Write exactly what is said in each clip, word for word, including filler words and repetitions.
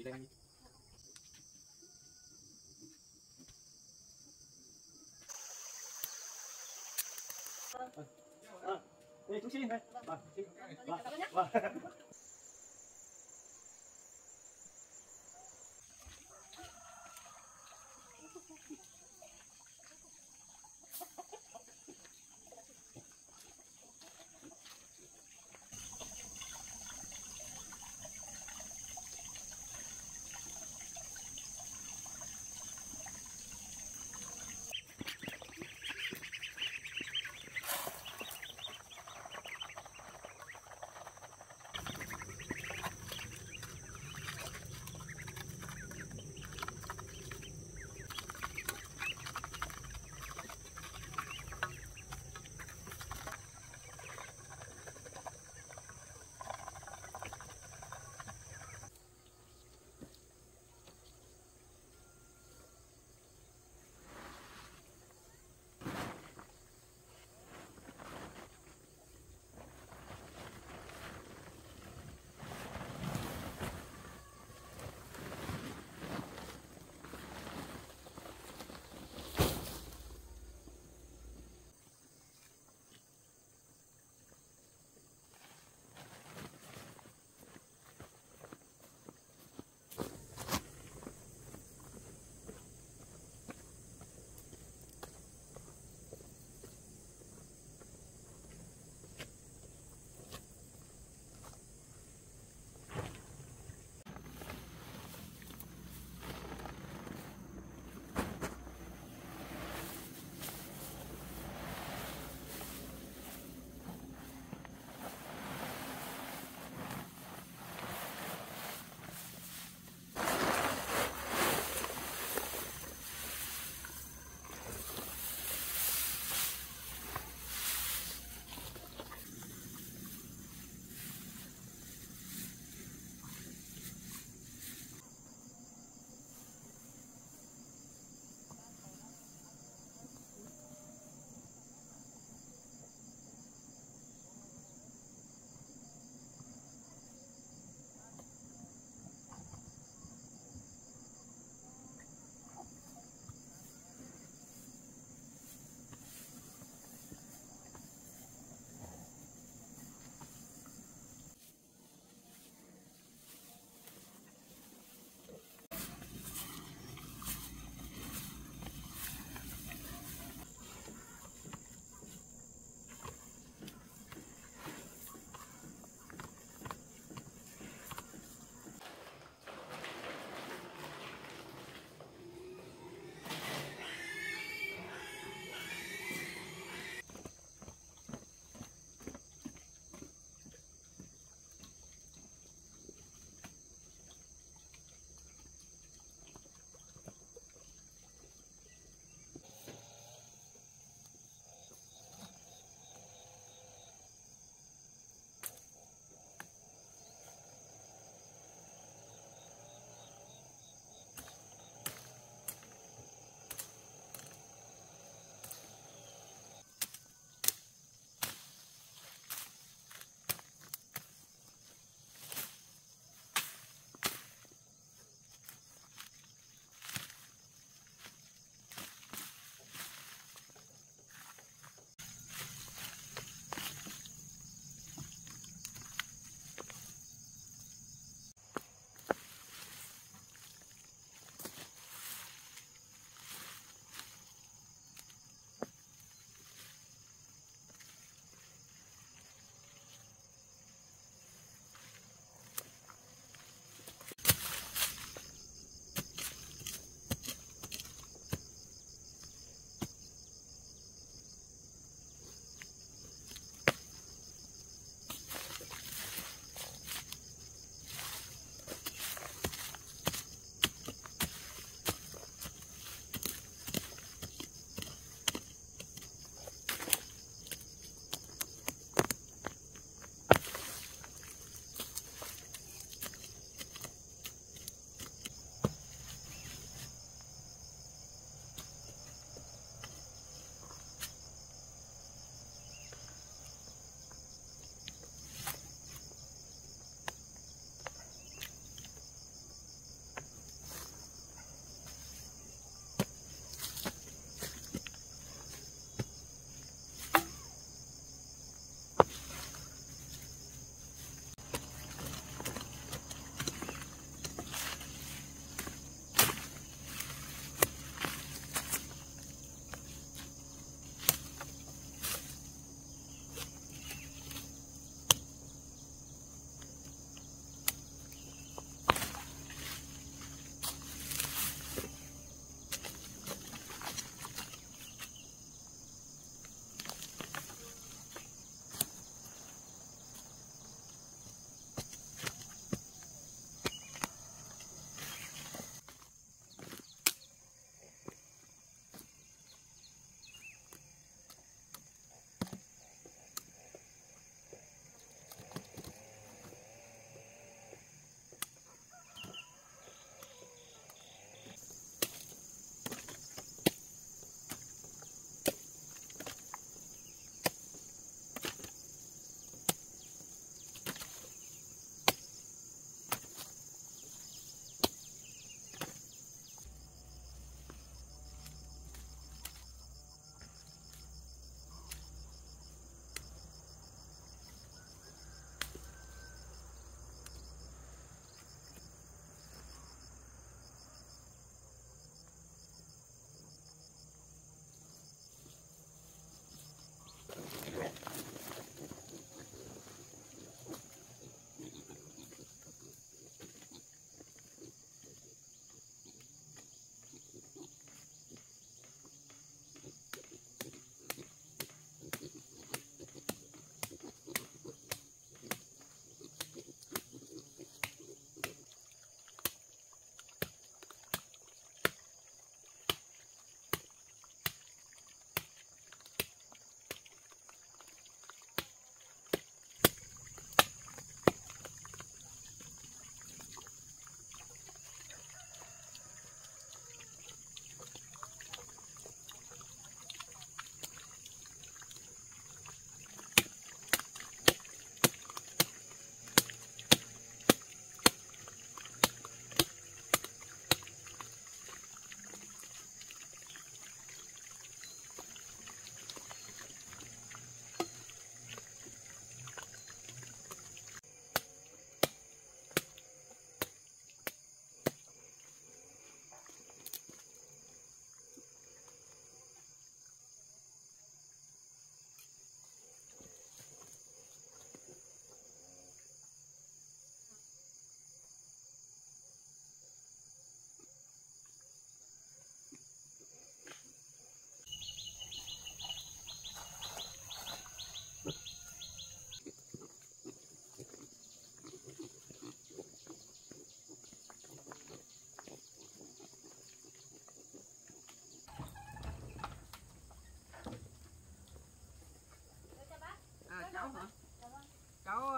đen đi. À, đây chú xin đây. Vâng, xin. Vâng, vâng.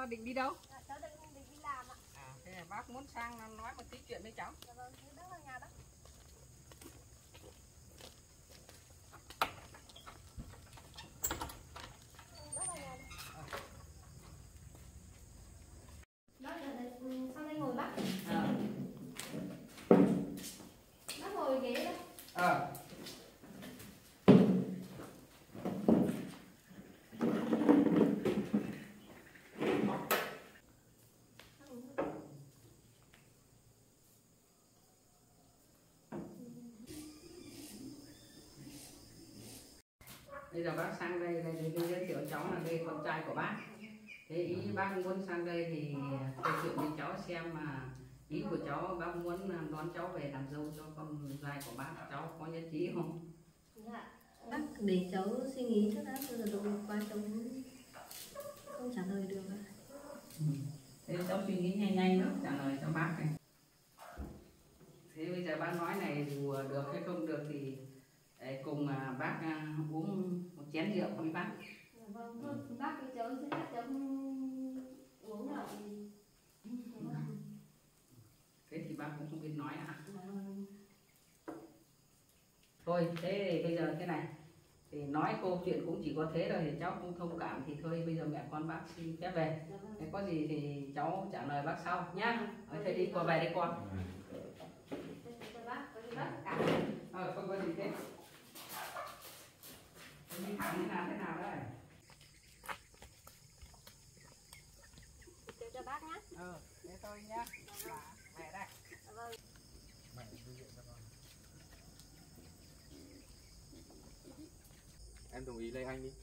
định đi đâu? Dạ, cháu định, định đi làm ạ. À, thế là bác muốn sang nói một tí chuyện với cháu. Dạ vâng, thế bác vào nhà đó. Bác vào nhà đi. Bác ở đây, sang đây ngồi bác. À. Bác ngồi ghế đó. À. Bây giờ bác sang đây để giới thiệu cháu là đây con trai của bác. Thế ý bác muốn sang đây thì kể chuyện với cháu xem mà ý của cháu bác muốn đón cháu về làm dâu cho con trai của bác, cháu có nhất trí không? Dạ. Bác để cháu suy nghĩ trước đã, bây giờ tôi qua cháu không trả lời được. Ừ. Thế cháu suy nghĩ nhanh nhanh nữa trả lời cho bác này. Thế bây giờ bác nói này dù được hay không được thì cùng bác uống một chén rượu với bác. Dạ vâng, thôi bác với cháu sẽ chắc cháu uống rượu thì... Thế thì bác cũng không biết nói à? Dạ vâng. Thôi thế thì bây giờ thế này thì nói câu chuyện cũng chỉ có thế rồi thì cháu cũng thông cảm thì thôi bây giờ mẹ con bác xin phép về. Dạ vâng. Thế có gì thì cháu trả lời bác sau nhá. Thế đi con về đây con. Bác, có gì bác cả. Ờ không có gì thế. Đi thẳng thế nào thế nào đây? Cho bác nhá. Ờ, thế thôi nhá. Mẹ đây. Dạ vâng. Mẹ đi viện cho con. Em đồng ý lấy anh đi.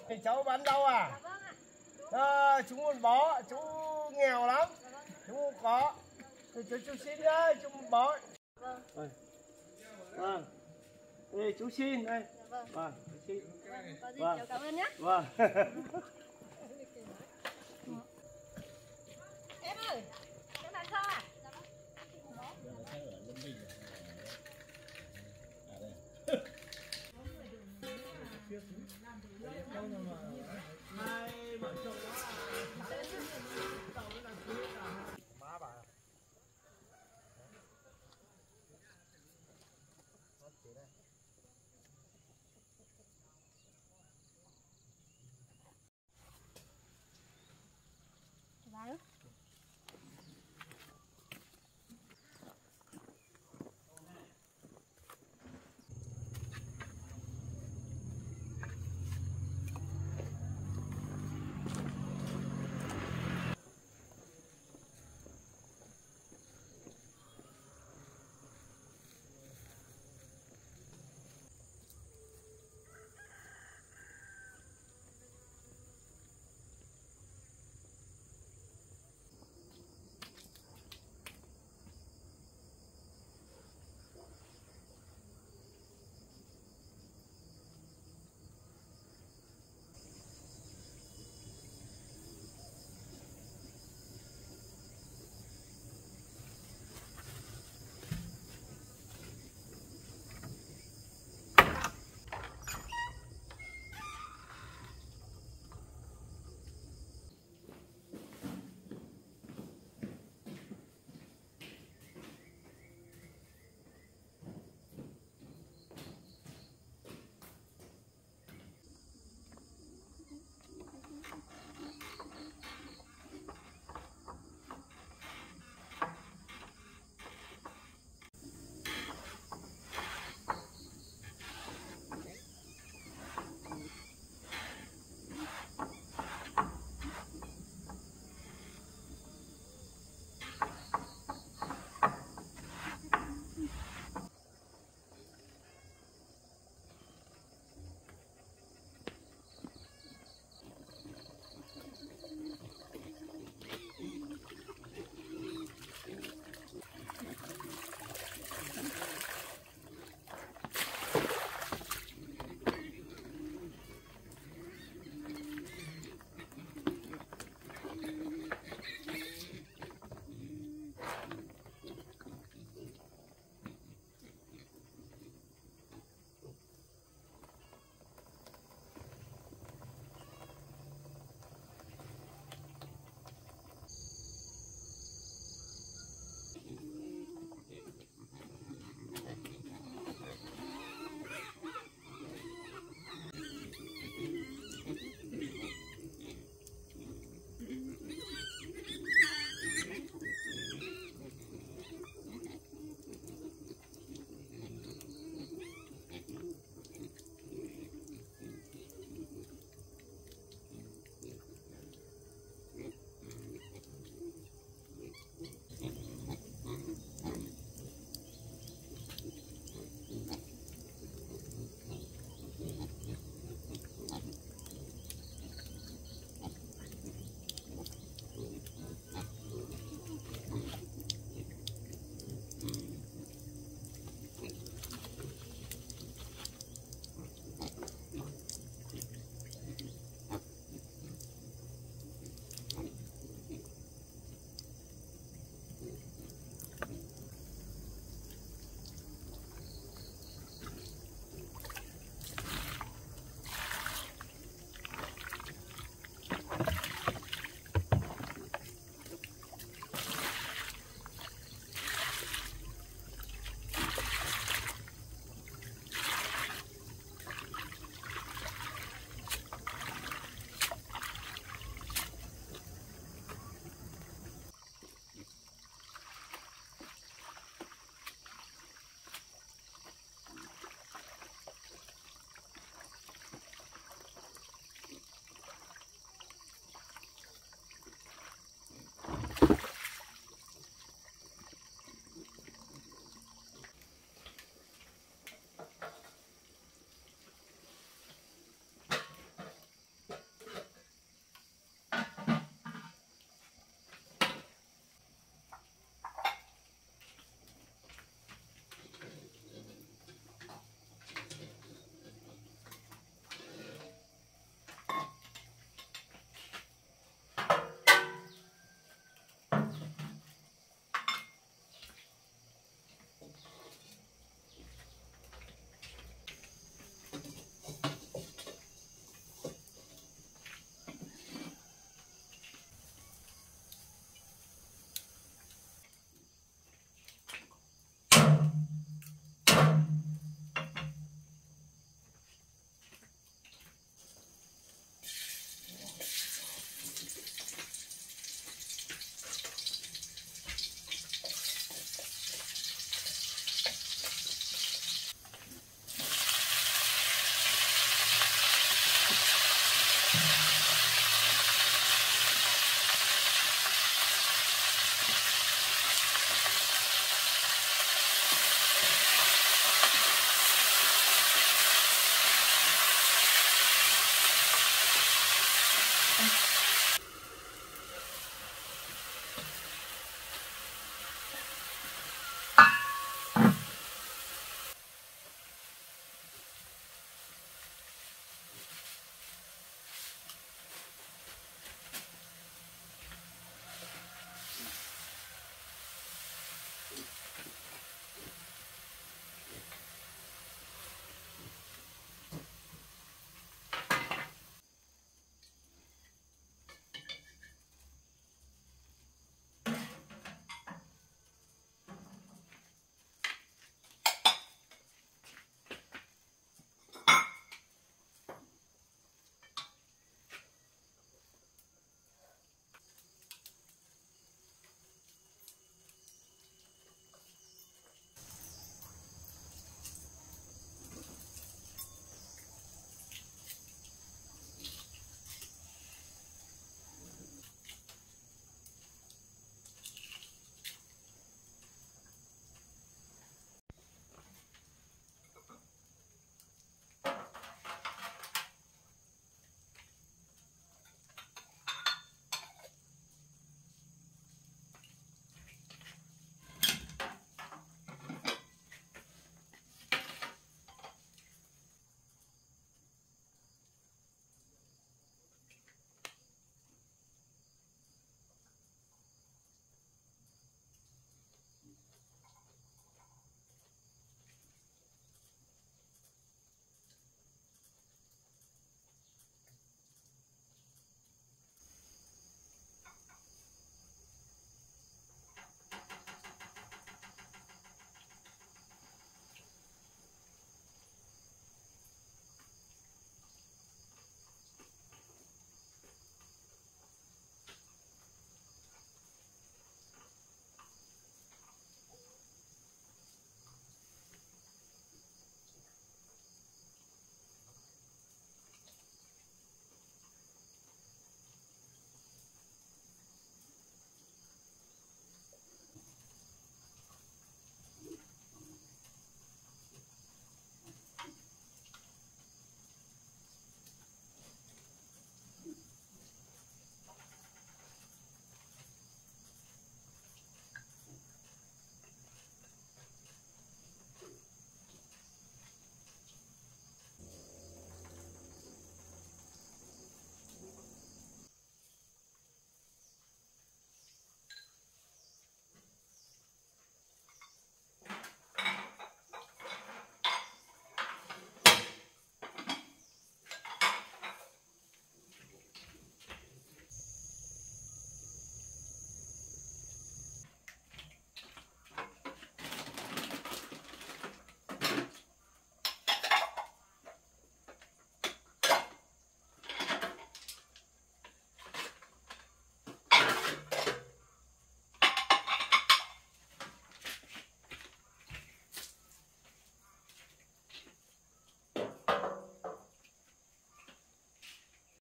Thì cháu bán rau à? Dạ vâng ạ. À, chú một bó, chú nghèo lắm. Dạ vâng. Chú không có. Thì chú, chú xin nhá, chú một bó. Vâng. Vâng. Đây chú xin đây. Dạ vâng. Vâng, chú xin. Vâng, có gì Vâng. cháu cảm ơn nhé. Vâng.